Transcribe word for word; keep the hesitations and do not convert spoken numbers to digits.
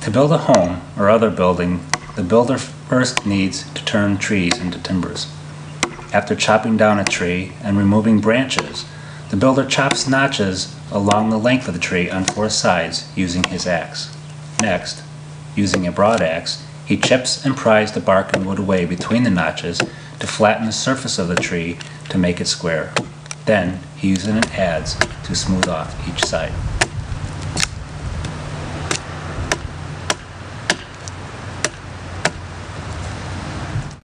To build a home or other building, the builder first needs to turn trees into timbers. After chopping down a tree and removing branches, the builder chops notches along the length of the tree on four sides using his axe. Next, using a broad axe, he chips and pries the bark and wood away between the notches to flatten the surface of the tree to make it square. Then, he uses an adze to smooth off each side.